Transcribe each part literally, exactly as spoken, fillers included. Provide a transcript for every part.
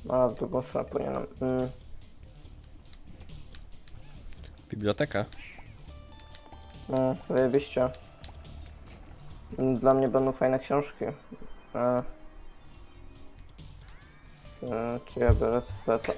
A, w drugą stronę powinienem. Mm. Biblioteka. No, zajebiście. Dla mnie będą fajne książki. E, e, czy ja biorę to?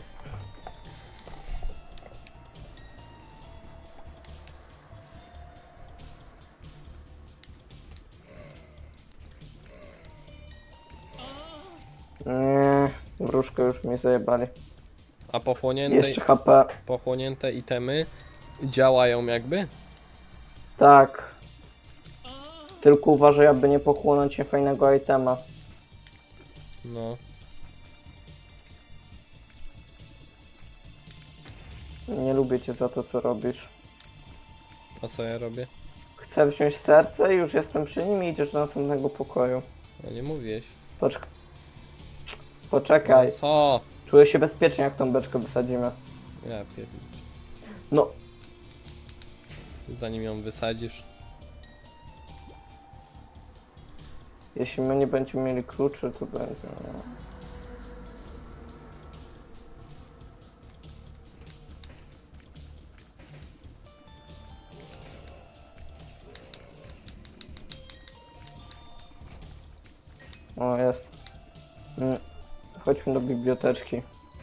Nie, wróżkę już mi zajebali. A pochłonięte, Jeszcze H P. pochłonięte itemy działają jakby? Tak. Tylko uważaj, aby nie pochłonąć niefajnego itema. No. Nie lubię cię za to, co robisz. A co ja robię? Chcę wziąć serce i już jestem przy nim i idziesz do następnego pokoju. No nie mówiłeś. Poczek Poczekaj. No co? Czuję się bezpiecznie, jak tą beczkę wysadzimy. Ja pierdolę. No, Zanim ją wysadzisz. jeśli my nie będziemy mieli kluczy, to będzie... No. O, jest. Mm. Chodźmy do biblioteczki.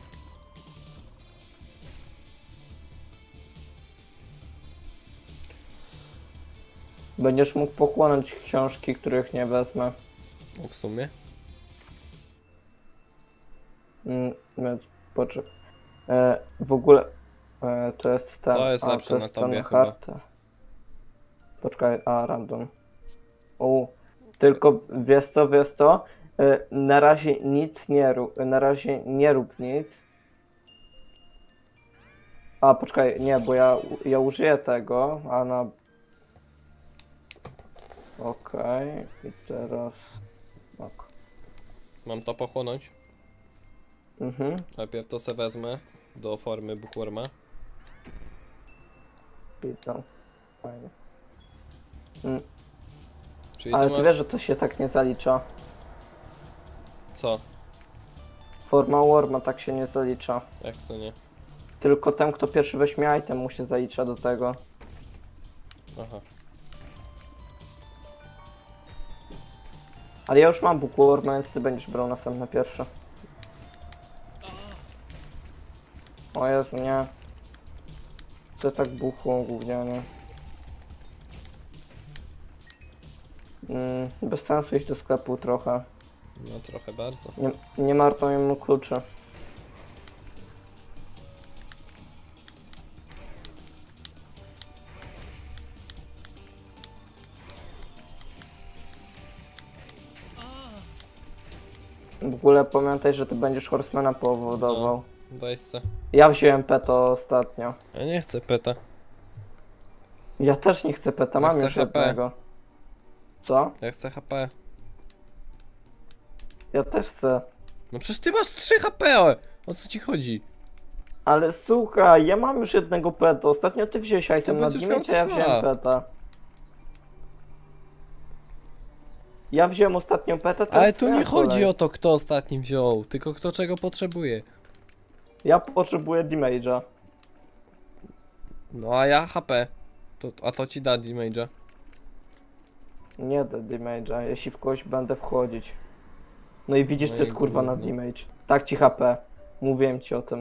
Będziesz mógł pochłonąć książki, których nie wezmę. No w sumie. Mm, więc poczekaj. E, w ogóle e, to jest ten. To jest a, lepsze to na jest tobie ten chyba. harta. Poczekaj, a random. U, tylko wiesz to, wiesz to. E, na razie nic nie rób. Na razie nie rób nic. A poczekaj, nie, bo ja, ja użyję tego, a na. Okej, okay. I teraz. Ok. Mam to pochłonąć. Mhm. Najpierw to se wezmę do formy bookworma. Widzę. Fajnie. Mm. Czyli Ale ty ty masz... wiesz, że to się tak nie zalicza. Co? Forma Worma tak się nie zalicza. Jak to nie? Tylko ten, kto pierwszy weźmie item, mu się zalicza do tego. Aha. Ale ja już mam Book Worma, więc ty będziesz brał następne pierwsze. O Jezu, nie. To tak buchło gównianie. Mm, bez sensu iść do sklepu trochę. No trochę bardzo. Nie, nie marnuj mu kluczy. W ogóle pamiętaj, że ty będziesz Horsemana powodował. No, daj se. Ja wziąłem peto ostatnio. Ja nie chcę peta. Ja też nie chcę peta, Ja mam chcę już H P. jednego. Co? Ja chcę H P. Ja też chcę. No przecież ty masz trzy H P! O co ci chodzi? Ale słuchaj, ja mam już jednego peta. Ostatnio ty wziąłeś item na będziesz miał dimie, a ja dwa. wziąłem peta. Ja wziąłem ostatnio peta, Ale tu nie chodzi o to, kto ostatni wziął, tylko kto czego potrzebuje. Ja potrzebuję damage'a. No a ja H P. To, a to ci da damage'a. Nie da damage'a, jeśli w kogoś będę wchodzić. No i widzisz, No to i jest kurwa na gówno. damage. Tak ci H P. Mówiłem ci o tym.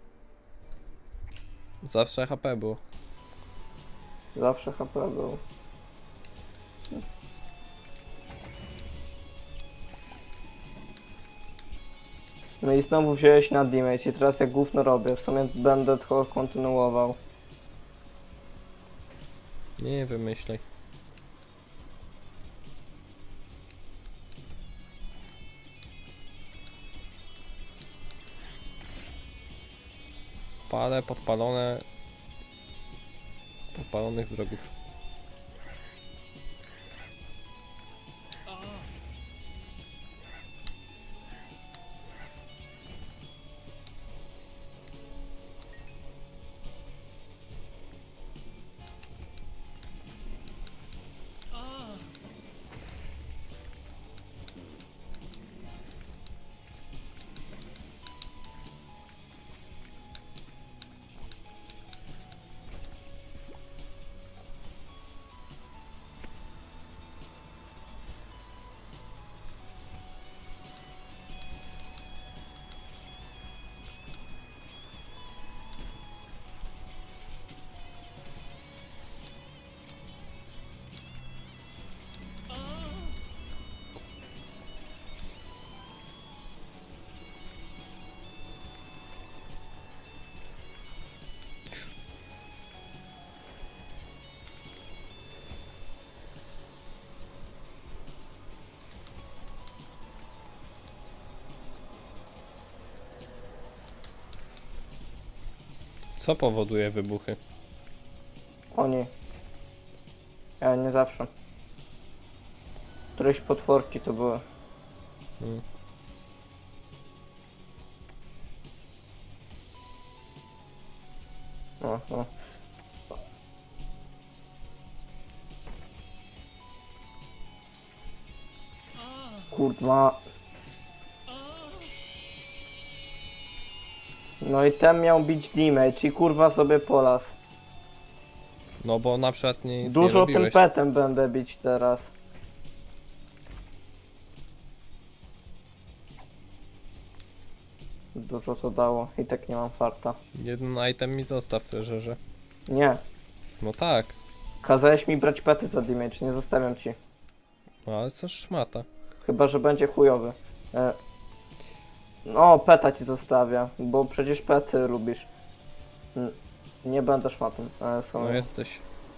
Zawsze H P było. Zawsze H P był. No i znowu wziąłeś na damage i teraz jak gówno robię. W sumie będę to kontynuował. Nie wymyślaj. Palę podpalone. Podpalonych wrogów. Co powoduje wybuchy? Oni. Ja nie zawsze. Któreś potworki to były. Hmm. No, no. Kurwa. No i ten miał bić damage i kurwa sobie polas. No bo na przykład nie, nic Dużo nie tym robiłeś. petem będę bić teraz. Dużo to dało i tak nie mam farta. Jeden item mi zostaw, treżerze. Nie. No tak. Kazałeś mi brać pety za damage, nie zostawiam ci. No ale co szmata. Chyba, że będzie chujowy. E... No, peta ci zostawia, bo przecież pety lubisz. N- Nie będę szmatą. E, są... No jesteś.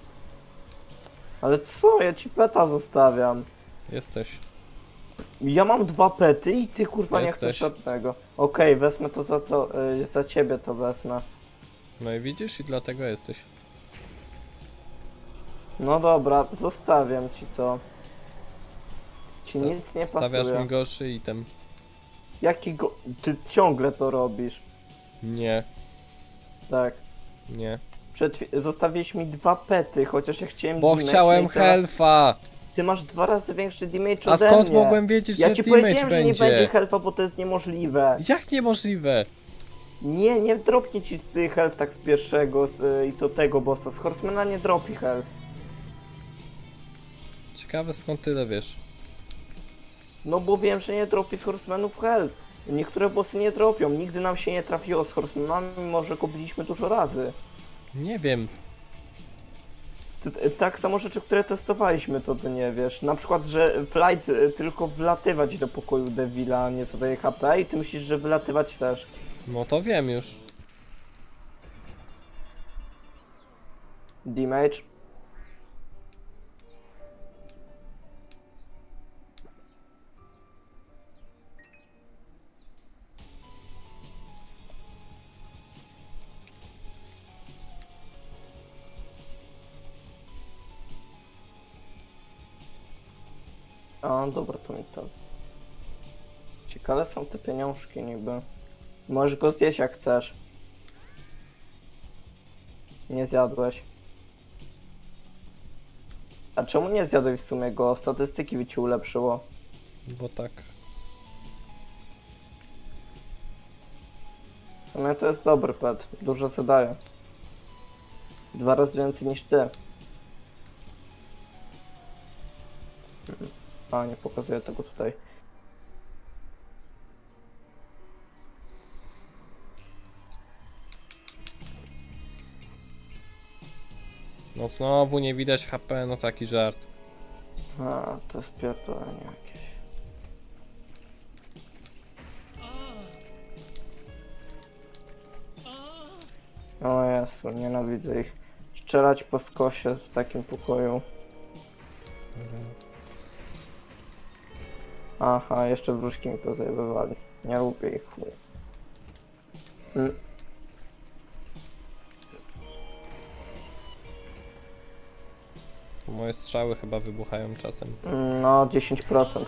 Ale co? Ja ci peta zostawiam. Jesteś. Ja mam dwa pety i ty kurwa nie Jesteś. chcesz żadnego. Okej, wezmę to za to, y, za ciebie to wezmę. No i widzisz i dlatego jesteś. No dobra, zostawiam ci to. Ci Sta- nic nie Stawiasz pasuje. mi gorszy item. Jaki go... Ty ciągle to robisz. Nie, Tak. nie. Przed... chwi- Zostawiłeś mi dwa pety, chociaż ja chciałem Bo damage, chciałem i teraz helfa! Ty masz dwa razy większy damage A ode skąd mnie. mogłem wiedzieć, Ja że ci damage powiedziałem, że nie będzie będzie? helpa, bo to jest niemożliwe. Jak niemożliwe? Nie, nie dropnie ci z tych health tak z pierwszego z, i to tego bossa. Z Horsemana nie dropi health. Ciekawe skąd tyle wiesz. No bo wiem, że nie dropi z Horsemanów health. Niektóre bossy nie dropią. Nigdy nam się nie trafiło z Horsemanami, mimo że go biliśmy dużo razy. Nie wiem. T- Tak samo rzeczy, które testowaliśmy, to ty nie wiesz. Na przykład, że Flight y, tylko wlatywać do pokoju Devila nie zadaje H P i ty myślisz, że wylatywać też. No to wiem już. Damage. A, dobra, to mi to. Ciekawe są te pieniążki niby. Możesz go zjeść jak chcesz. Nie zjadłeś. A czemu nie zjadłeś w sumie go? Statystyki by ci ulepszyło. Bo tak. W sumie to jest dobry pet. Dużo zadaje. Dwa razy więcej niż ty. A, nie pokazuję tego tutaj. No znowu nie widać H P, no taki żart. A, to jest pierdolenie jakieś. O Jezu, nienawidzę ich. Strzelać po skosie w takim pokoju. Aha, jeszcze wróżki mi to zajebywali. Nie lubię ich chuj. Mm. Moje strzały chyba wybuchają czasem. No, dziesięć procent.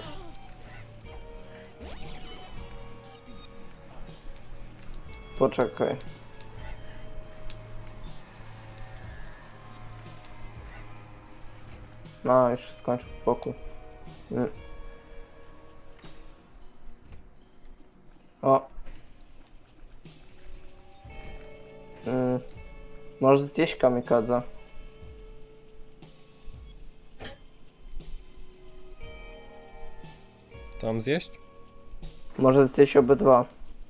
Poczekaj. No, już skończył spokój. Mm. O. Mm. Może zjeść kamikadza. To mam zjeść? Może zjeść obydwa.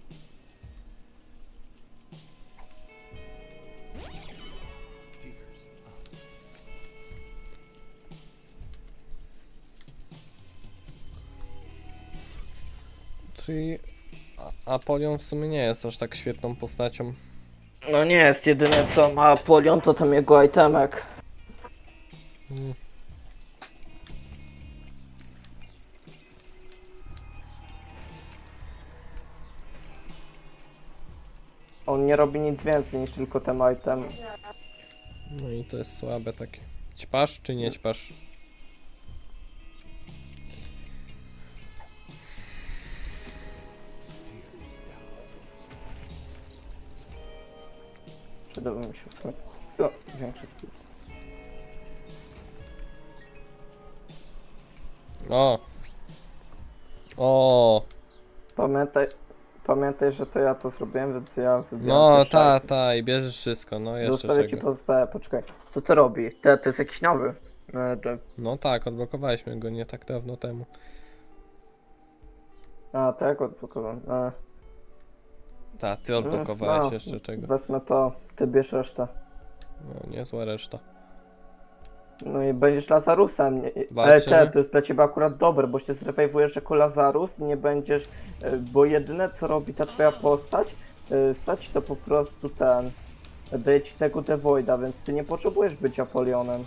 Czyli A- Apolion w sumie nie jest aż tak świetną postacią. No nie jest, jedyne co ma Apolion to tam jego itemek. Mm. on nie robi nic więcej niż tylko ten item. No i to jest słabe takie. Ćpasz czy nie ćpasz? Przydałby mi się w sumie. O, większy speed. O! O! Pamiętaj, pamiętaj, że to ja to zrobiłem, więc ja wybieram No pierwszy ta, item. ta i bierzesz wszystko, no jeszcze Zostawię ci czego. pozostałe, poczekaj. Co to robi? Te, to jest jakiś nowy. E, to- No tak, odblokowaliśmy go nie tak dawno temu. A, tak, odblokowałem. E, Ta, ty odblokowałeś no, jeszcze czego. Wezmę to, ty bierz resztę. No niezła reszta. No i będziesz Lazarusem. Nie- Ale Walczymy? te, to jest dla ciebie akurat dobre, bo się zrewajwujesz jako Lazarus i nie będziesz, e, bo jedyne co robi ta twoja postać, e, stać to po prostu ten, daje ci tego Devoida, więc ty nie potrzebujesz być Apolionem.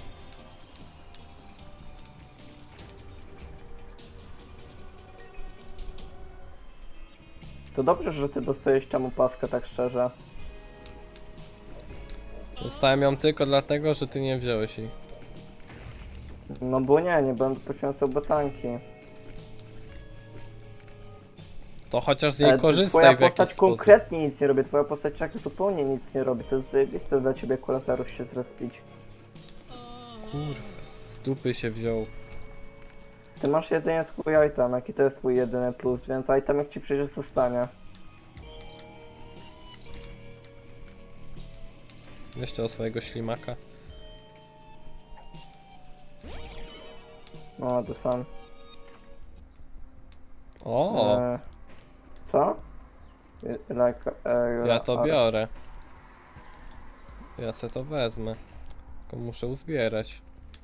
To dobrze, że ty dostajesz temu paskę, tak szczerze. Dostałem ją tylko dlatego, że ty nie wziąłeś jej. No bo nie, nie będę poświęcał botanki. To chociaż z Ale niej ty- korzystaj twoja w jakiś postać sposób. konkretnie nic nie robi, twoja postać tak zupełnie nic nie robi. To jest zajebiste dla ciebie jako Lazarus się zrespić. Kurw, z dupy się wziął. Ty masz jedynie swój item, jaki to jest twój jedyny plus, więc item jak ci przyjdzie zostanie. Weźcie o swojego ślimaka. No, to sam. O, E, co? Like, e, ja to ale- biorę. Ja se to wezmę. Tylko muszę uzbierać.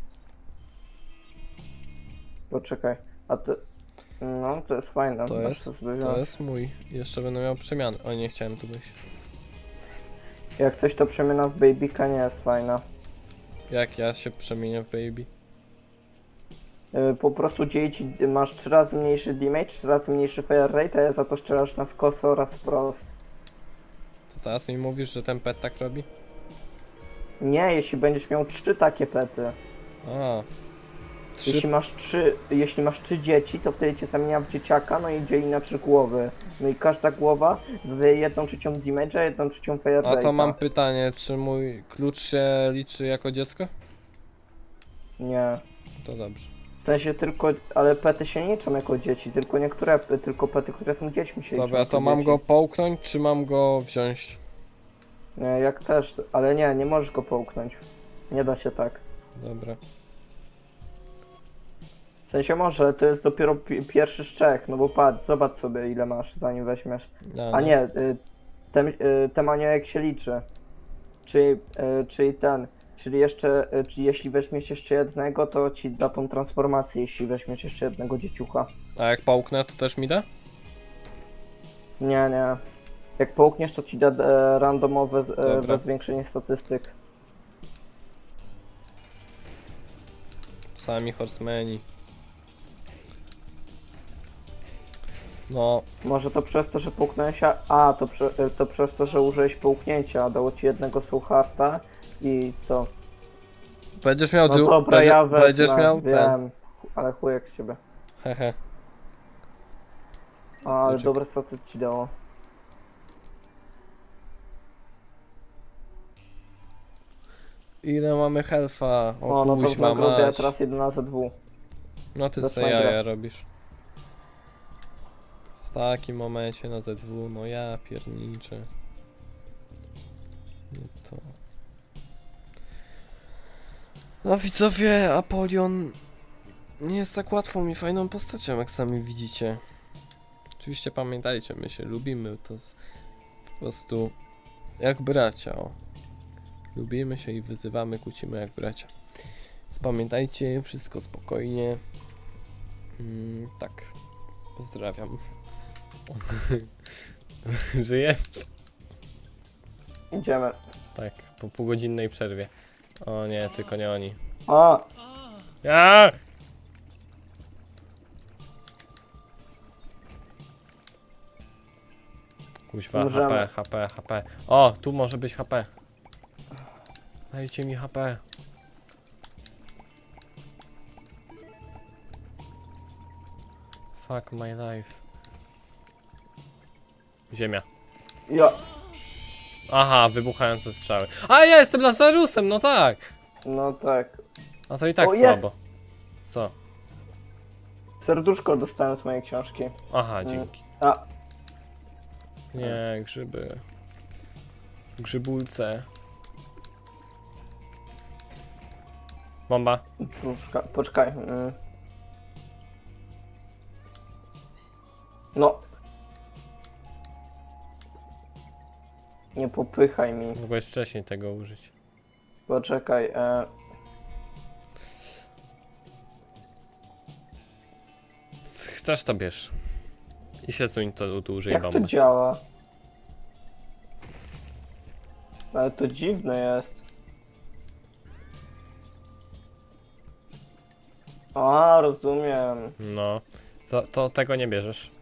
Poczekaj, a ty... No, to jest fajne. To masz jest, sobie to wziąć. jest mój. Jeszcze będę miał przemiany. O, nie chciałem tu być. Jak coś to przemiana w babyka nie jest fajna. Jak ja się przemienię w baby? E, po prostu dzieje ci, masz trzy razy mniejszy damage, trzy razy mniejszy fire rate, a za to strzelasz na skos oraz wprost. To teraz mi mówisz, że ten pet tak robi? Nie, jeśli będziesz miał trzy takie pety. A. Trzy. Jeśli masz trzy, jeśli masz trzy dzieci, to wtedy cię zamienia w dzieciaka, no i dzieli na trzy głowy. No i każda głowa zadaje jedną trzecią damage'a, jedną trzecią fire A to rate'a. mam pytanie, czy mój klucz się liczy jako dziecko? Nie. To dobrze. W sensie tylko, ale pety się nie liczą jako dzieci, tylko niektóre, tylko pety, które są dziećmi się liczą Dobra, jako to mam dzieci. go połknąć, czy mam go wziąć? Nie, jak też, ale nie, nie możesz go połknąć. Nie da się tak. Dobra. W sensie może, to jest dopiero pi pierwszy szczech, no bo patrz, zobacz sobie ile masz zanim weźmiesz. A, A no. nie, y, ten, y, ten aniołek się liczy. Czyli, y, czyli ten, czyli jeszcze, y, czyli jeśli weźmiesz jeszcze jednego, to ci da tą transformację, jeśli weźmiesz jeszcze jednego dzieciucha. A jak połknę, to też mi da? Nie, nie. Jak połkniesz, to ci da e, randomowe e, Dobra. zwiększenie statystyk. Sami horsemani. No, Może to przez to, że połknąłeś, a, a to, prze, e, to przez to, że użyłeś połknięcia, dało ci jednego soul hearta i to. będziesz miał No du- dobra, będzie, ja wezmę, będziesz miał wiem, ten. ale chujek z ciebie. Hehe. A, ale Poczekaj. dobre co to ci dało. Ile mamy health'a? O, O, no to kuźma nagrodę mać. teraz jeden na Z dwa. No ty Zaczynaj se jaja grać. robisz. W takim momencie na Z dwa, no ja pierniczę. Nie to. No widzowie, Apolion nie jest tak łatwą i fajną postacią, jak sami widzicie. Oczywiście pamiętajcie, my się lubimy, to jest po prostu jak bracia, o. Lubimy się i wyzywamy, kłócimy jak bracia. Więc pamiętajcie, wszystko spokojnie. Mm, tak, pozdrawiam. Żyjesz? Idziemy. Tak, po półgodzinnej przerwie. O nie, tylko nie oni. O, Ja! Kuźwa, Możemy. H P, H P, H P. O, tu może być H P. Dajcie mi H P. Fuck my life. Ziemia. Ja. Aha, wybuchające strzały. A ja jestem Lazarusem, no tak. No tak. A to i tak O, jest. słabo. Co? Serduszko dostałem z mojej książki. Aha, Mm. dzięki. A, Nie, grzyby. Grzybulce. Bomba. poczekaj. poczekaj. mm. No. Nie popychaj mi. Mogłeś wcześniej tego użyć. Poczekaj. E... Chcesz to bierz. I się suń, to tu użyj Jak to bomby. działa? Ale to dziwne jest. A, rozumiem. No. To, to tego nie bierzesz.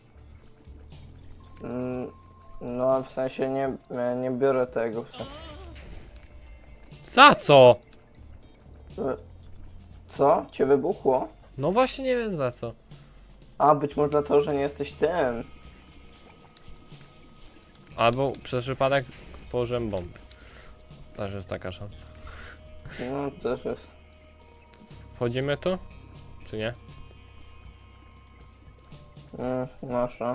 Mm, No, w sensie nie, nie biorę tego. W sensie. Za co? E, Co? Cię wybuchło? No właśnie nie wiem za co. A, być może dlatego, że nie jesteś tym. Albo przez przypadek położyłem bombę. Też jest taka szansa. No, też jest. Wchodzimy tu? Czy nie? Mm, nasza.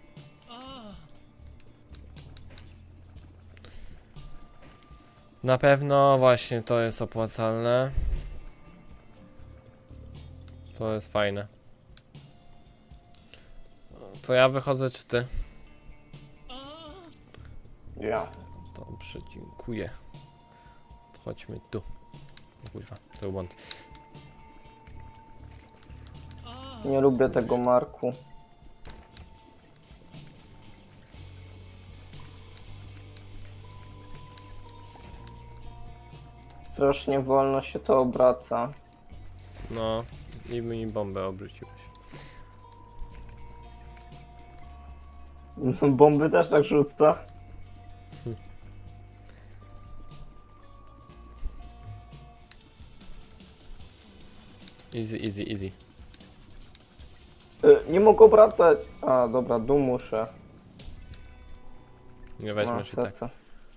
Na pewno właśnie to jest opłacalne. To jest fajne. To ja wychodzę czy ty? Ja. Dobrze, dziękuję. To chodźmy tu. O kurwa, to był błąd. Nie lubię tego Marku. Strasznie wolno się to obraca. No, i mi bombę obróciłeś. Bomby też tak rzuca. Easy, easy, easy. Y, nie mogę obracać. A, dobra, dół muszę. Nie weźmiesz i tak. serce.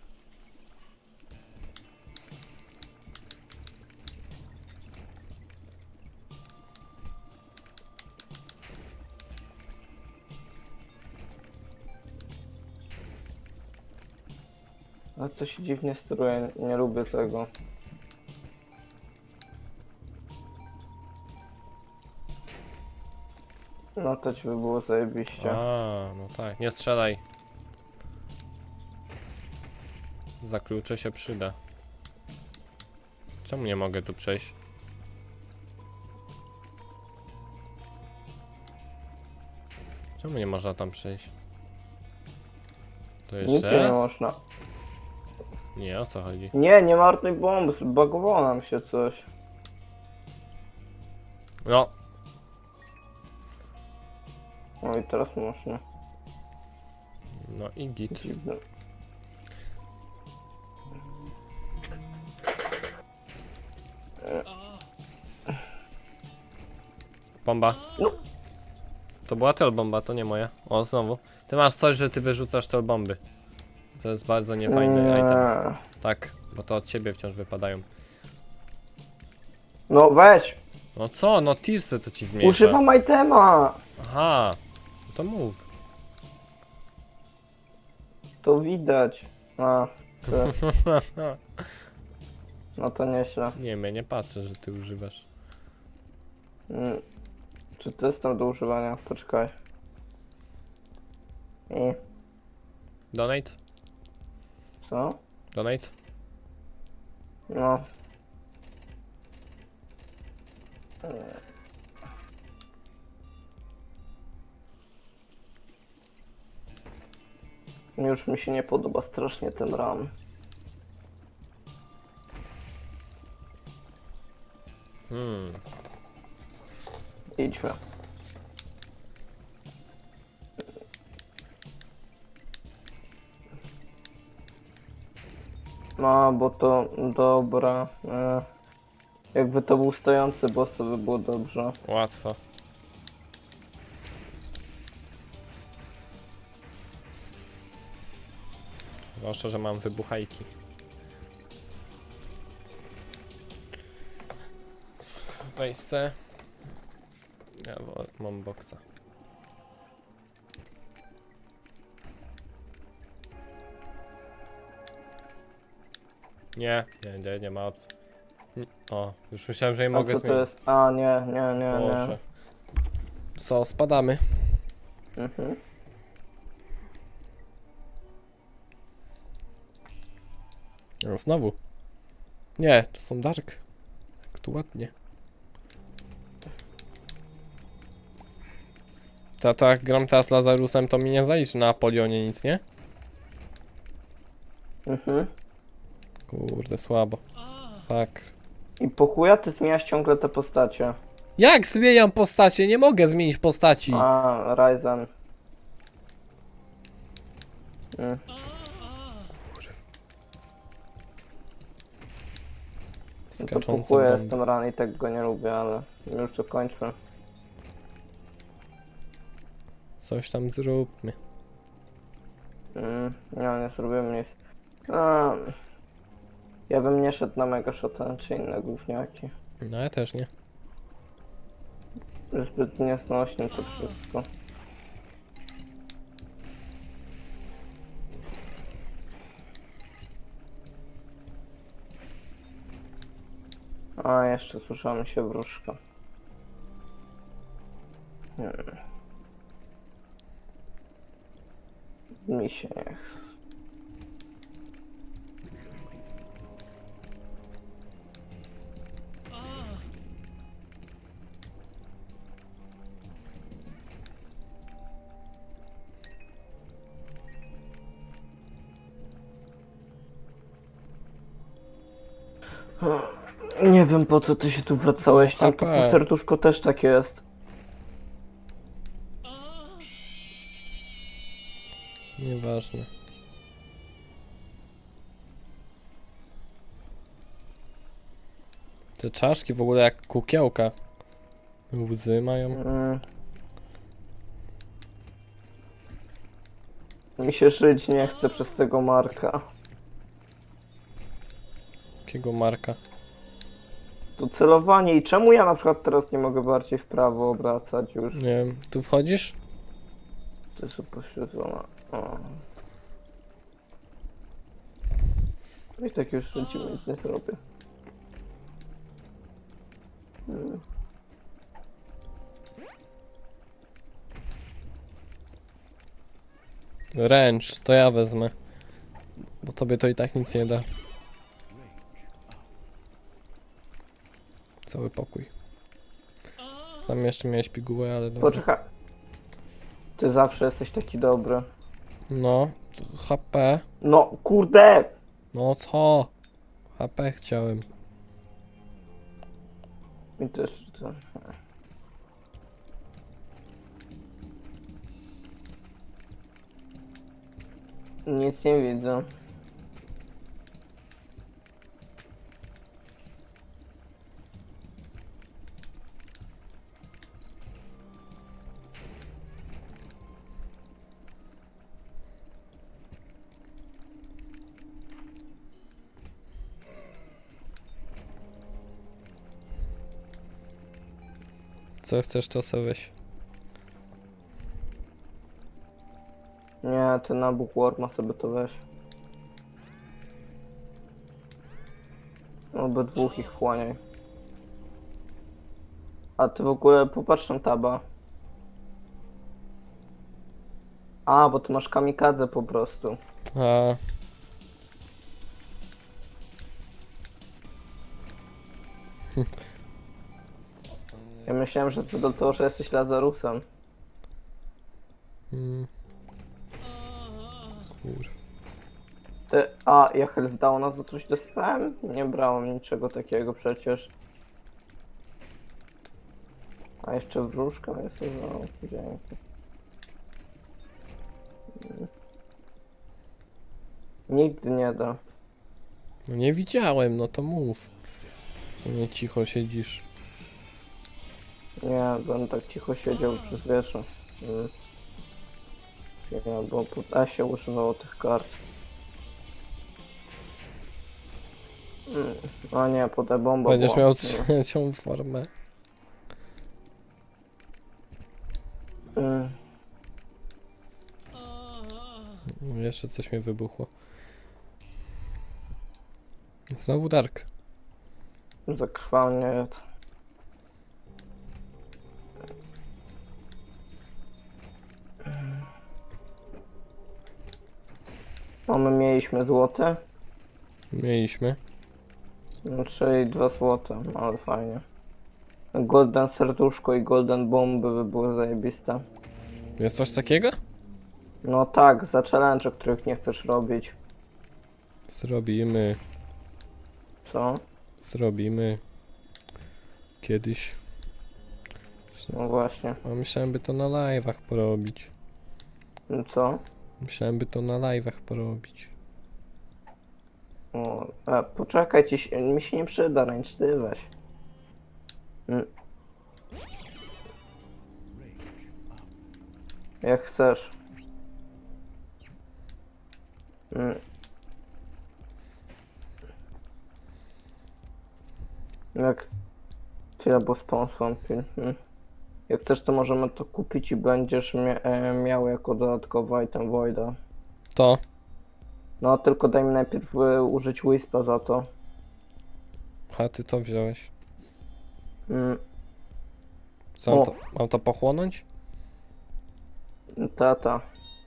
A to się dziwnie steruje, nie lubię tego. No to ci by było zajebiście. A, no tak, nie strzelaj. Za klucze się przyda. Czemu nie mogę tu przejść? Czemu nie można tam przejść? To jeszcze Nigdzie nie raz? można. Nie, o co chodzi? Nie, nie marnuj bomb, zbagowało nam się coś. No, No i teraz można. no i git. Dziwne. Bomba. No. To była troll bomba, to nie moja. O, znowu. Ty masz coś, że ty wyrzucasz troll bomby. To jest bardzo niefajny Nie. item. Tak, bo to od ciebie wciąż wypadają. No weź! No co? No tirsy to ci zmniejsza. Używam itema! Aha, no to mów. To widać. A, to, no to nieźle. Nie wiem, ja nie patrzę, że ty używasz. Mm. Czy to jest tam do używania? Poczekaj. I Donate? co? Donate? No. Już mi się nie podoba strasznie ten ram. Hmm. Idźmy. No, bo to dobra. E, jakby to był stojący boss, to by było dobrze. Łatwo. Zwłaszcza, że mam wybuchajki. Weź se. Ja wo- mam boksa. Nie, nie, nie, nie ma opcji. N- O, już myślałem, że nie A mogę co to zmienić. jest? A, nie, nie, nie, nie. Boże. Co, spadamy. Mhm. O, znowu. Nie, to są dark. Jak tu ładnie. Ta, to jak gram teraz Lazarusem, to mi nie zaliczy na Apolionie nic, nie? Mhm. Kurde, słabo. Tak. I po chuja ty zmieniasz ciągle te postacie. Jak zmieniam postacie? Nie mogę zmienić postaci. A, Ryzen. Mm. No to po Skaczące chuja bomby. jestem ran i tak go nie lubię, ale już to kończmy. Coś tam zróbmy. Mm. Nie, nie zrobiłem nic. A, ja bym nie szedł na mega shota czy inne gówniaki. No ja też nie. Zbyt nieznośne to wszystko. A, jeszcze słyszałem się wróżka. Hmm. Mi się nie chce. Nie wiem po co ty się tu wracałeś, tam to H P. po serduszko też tak jest. Nieważne. Te czaszki w ogóle jak kukiełka. Łzy mają. Mm. Mi się żyć nie chce przez tego Marka. Jakiego marka? To celowanie i czemu ja na przykład teraz nie mogę bardziej w prawo obracać już? Nie wiem, tu wchodzisz? To jest upośledzona. O. I tak już lecimy, nic nie zrobię. Hmm. Ręcz, to ja wezmę. Bo tobie to i tak nic nie da. Cały pokój. Tam jeszcze miałeś pigułę, ale dobra. Poczekaj. Ty zawsze jesteś taki dobry. No, to H P. No, kurde! No co? H P chciałem. Mi też to... Nic nie widzę. Co chcesz, to sobie weź. Nie, ten nabuch Worma sobie to weź. Obydwóch ich wchłaniaj. A ty w ogóle popatrz na taba. A, bo ty masz kamikadze po prostu. A. Ja myślałem, że to do tego, że jesteś Lazarusem. Mm. Kur. Ty, a ja Hellsdowna za coś dostałem? Nie brałem niczego takiego przecież. A jeszcze wróżka jest za dzięki. Nigdy nie da. No nie widziałem, no to mów. Nie cicho siedzisz. Nie, będę tak cicho siedział przez wieczór. Mm. Nie, bo pod E się używało tych kart. Mm. O nie, pod E bomba Będziesz była. miał Mm. trzecią formę. Mm. No, jeszcze coś mi wybuchło. Znowu Dark. Zakrwanie. No my mieliśmy złote, Mieliśmy. no, czyli dwa złote, no ale fajnie. Golden serduszko i golden bomby by były zajebiste. Jest coś takiego? No tak, za challenge, których nie chcesz robić. Zrobimy. Co? Zrobimy. Kiedyś. No właśnie. A myślałem by to na live'ach porobić. No co? Myślałem by to na live'ach porobić. O, a, poczekaj, ci się, mi się nie przyda, ręcz ty weź. Mm. Jak chcesz. Mm. Jak... Chwila, bo sponsor. Mm. Jak chcesz, to możemy to kupić i będziesz mia e, miał jako dodatkowy item Voida. To? No, tylko daj mi najpierw y, użyć Wispa za to. A ty to wziąłeś. Mm. Co, mam O. to, mam to pochłonąć? Tata.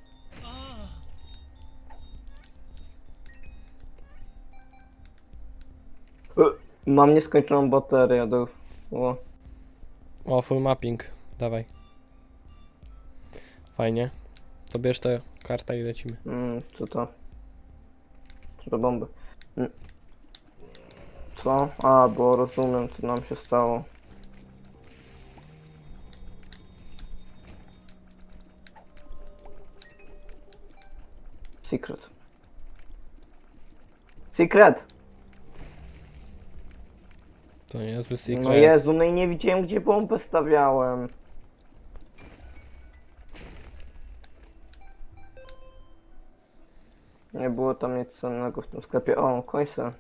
Y, Mam nieskończoną baterię do... O. O, full mapping. Dawaj. Fajnie. To bierz tę kartę i lecimy. Mm, co to? Co to bomby? Mm. Co? A, bo rozumiem, co nam się stało. Secret. Secret! To niezły secret. No Jezu, no i nie widziałem, gdzie bombę stawiałem. Nie było tam nic cennego w tym sklepie. O, końce.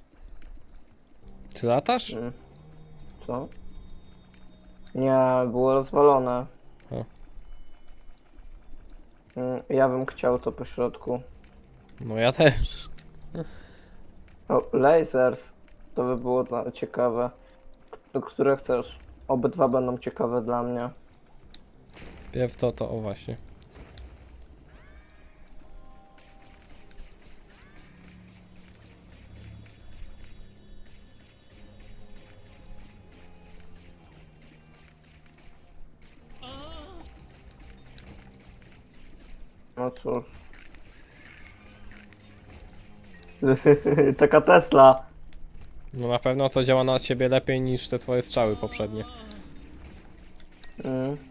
Ty latasz? Mm. Co? Nie, było rozwalone. A. Mm, Ja bym chciał to po środku. No ja też. O, lasers. To by było dla- ciekawe. K- Które chcesz? Obydwa będą ciekawe dla mnie. Pierw to, to, o właśnie. No cóż. Taka Tesla. No na pewno to działa na ciebie lepiej niż te twoje strzały poprzednie. Mm.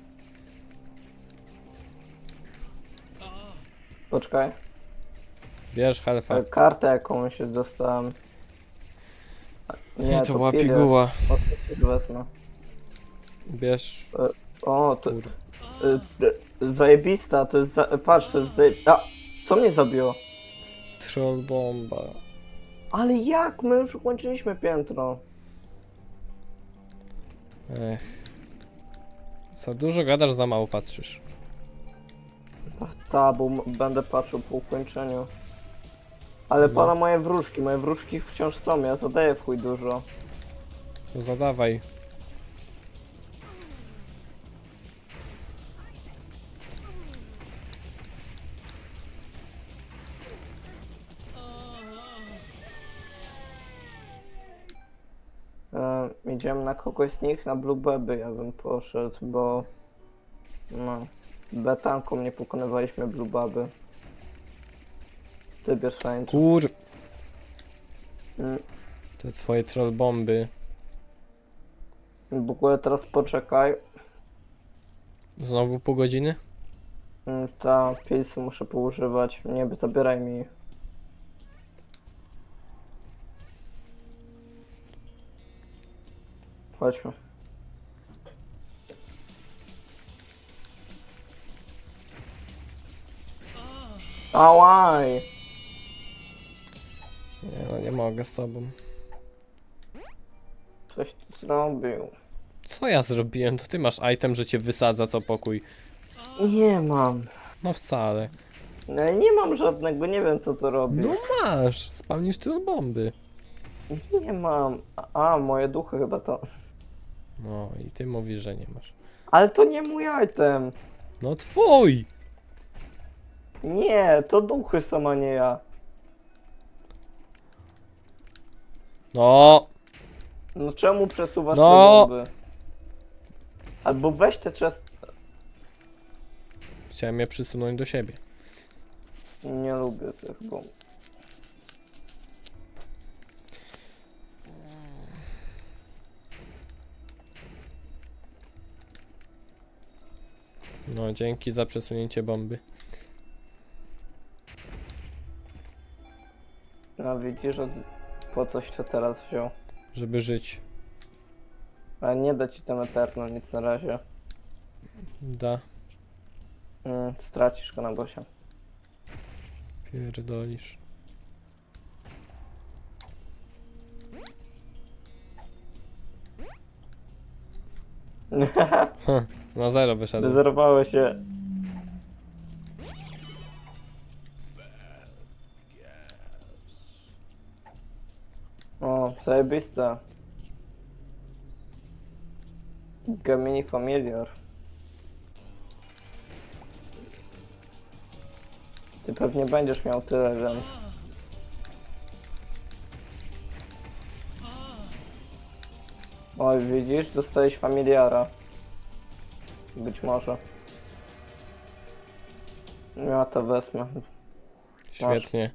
Poczekaj. Bierz helfa. E, Kartę jakąś dostałem. Nie, to była pilię. piguła. O, to wezmę. Bierz. O, to... Kur... y, y, Zajebista, to jest za... Patrz, to jest zajebista. A! Co mnie zabiło? Troll bomba. Ale jak? My już ukończyliśmy piętro. Ech. Za dużo gadasz, za mało patrzysz. Ta, bo m- będę patrzył po ukończeniu. Ale No. pana moje wróżki, moje wróżki wciąż są, ja zadaję w chuj dużo. To zadawaj. E, idziemy na kogoś z nich, na Blue Baby ja bym poszedł, bo... No... Betanką nie pokonywaliśmy Blue Baby. Ty bierz range. Kur... Mm, Te twoje troll bomby. W ogóle teraz poczekaj. Znowu pół godziny? Mm, Ta pilsy muszę poużywać. Nie zabieraj mi. Chodźmy. Ałaj! Nie no, nie mogę z tobą. Coś tu zrobił. Co ja zrobiłem? To ty masz item, że cię wysadza co pokój. Nie mam. No wcale. No, nie mam żadnego, nie wiem co to robi. No masz, spawnisz tu bomby. Nie mam. A, moje duchy chyba to. No i ty mówisz, że nie masz. Ale to nie mój item. No twój! Nie, to duchy są, a nie ja. No! No czemu przesuwasz No. te bomby? Albo weź te czas... Chciałem je przysunąć do siebie. Nie lubię tych bomb. No, dzięki za przesunięcie bomby. No widzisz, od... po coś to teraz wziął. Żeby żyć. Ale nie da ci ten Eterno nic na razie. Da. Mm, stracisz go na bosie. Pierdolisz. Ha, na zero wyszedł. Wyzerowały się. O, zajebiste. Gemini Familiar. Ty pewnie będziesz miał tyle, więc... Oj, widzisz? Dostałeś familiara. Być może. Ja to wezmę. Świetnie.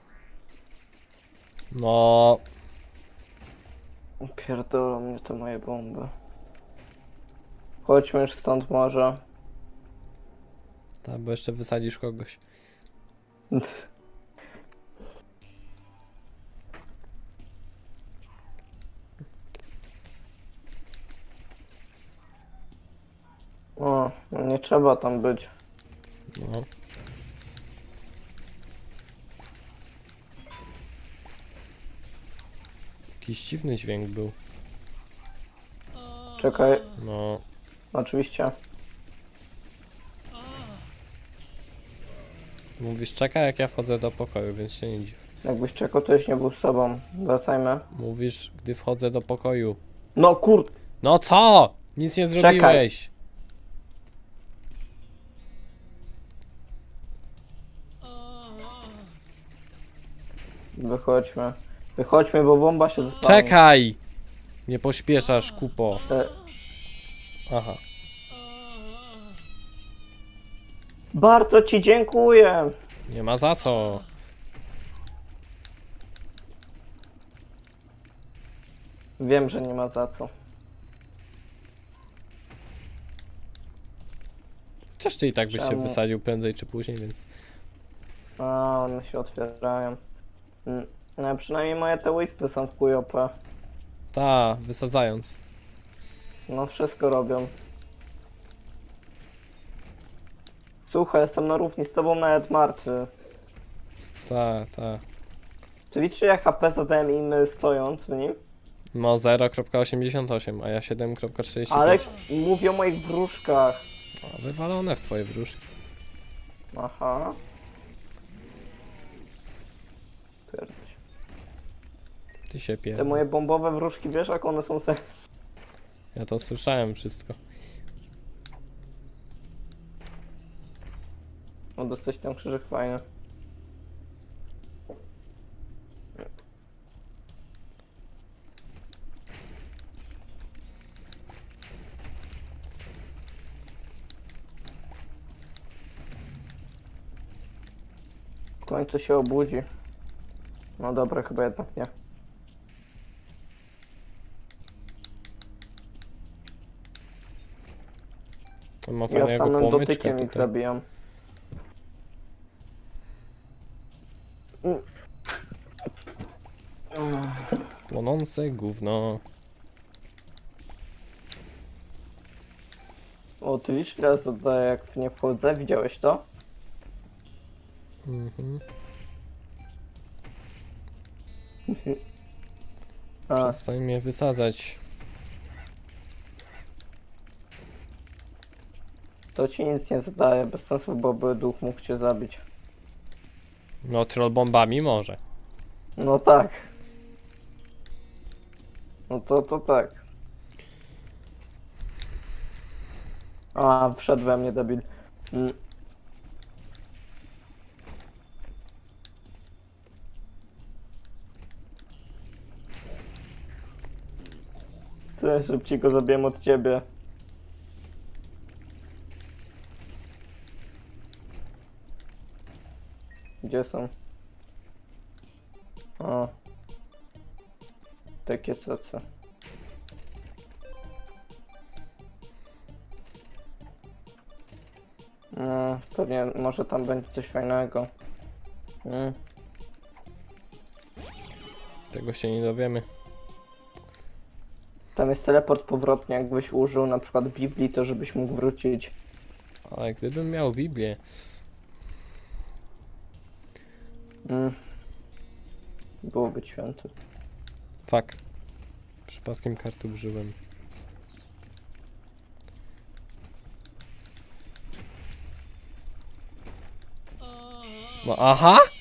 No. Pierdolą mnie to moje bomby. Chodźmy już stąd może. Tak, bo jeszcze wysadzisz kogoś. O, no nie trzeba tam być. No. Jakiś dziwny dźwięk był. Czekaj, No. oczywiście. Mówisz czekaj jak ja wchodzę do pokoju, więc się nie dziw. Jakbyś czekał, to już nie był z sobą. Wracajmy. Mówisz gdy wchodzę do pokoju. No kur... No co? Nic nie zrobiłeś. Wychodźmy. Wychodźmy, bo bomba się została. Czekaj! Nie pośpieszasz, kupo. E, Aha. Bardzo ci dziękuję. Nie ma za co. Wiem, że nie ma za co. Chociaż ty i tak byś się Czemu? wysadził prędzej czy później, więc... A, one się otwierają. Mm, No przynajmniej moje te wispy są w Q P. Ta, wysadzając. No wszystko robią. Słuchaj, jestem na równi z tobą nawet martwy. Ta, ta. Czy widzisz, jak H P zadałem im stojąc w nim? No zero przecinek osiemdziesiąt osiem, a ja siedem przecinek czterdzieści pięć. Ale mówię o moich wróżkach. O, wywalone w twoje wróżki. Aha. Pierdź. Ty się Te pierdol. moje bombowe wróżki, wiesz jak one są se... Ja to słyszałem wszystko. No dostać ten krzyżyk fajny. W końcu się obudzi. No dobra, chyba jednak nie. Mam Ja fajnego samym płomyczka dotykiem ich tutaj. zabijam. Mm. Mm. Płonące gówno. O, ty widzisz, teraz zadaję, jak w nie wchodzę, widziałeś to? Mhm. A, Przestań mnie wysadzać. to ci nic nie zadaje, bez sensu, bo by duch mógł cię zabić. No, troll bombami może. No tak. No to, to tak. A, wszedł we mnie, debil. Mm. Tyle szybciej go zabiłem od ciebie. Gdzie są? O. Takie cace. No, pewnie może tam będzie coś fajnego. Mm. Tego się nie dowiemy. Tam jest teleport powrotny, jakbyś użył na przykład Biblii, to żebyś mógł wrócić. Ale gdybym miał Biblię. Mm. Byłoby święte. Fuck. Przypadkiem karty użyłem. No aha!